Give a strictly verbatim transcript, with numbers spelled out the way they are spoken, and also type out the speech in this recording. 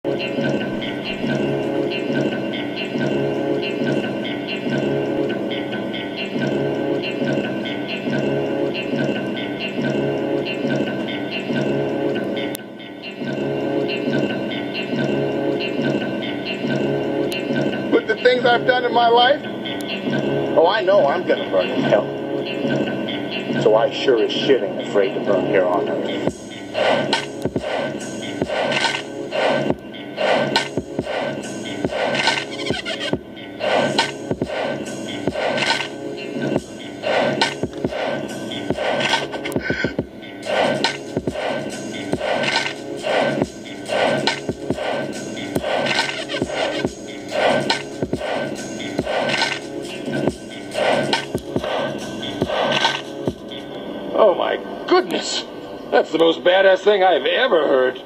With the things I've done in my life, Oh, I know I'm gonna burn in hell. So I sure as shit ain't afraid to burn here on earth. Oh my goodness! That's the most badass thing I've ever heard.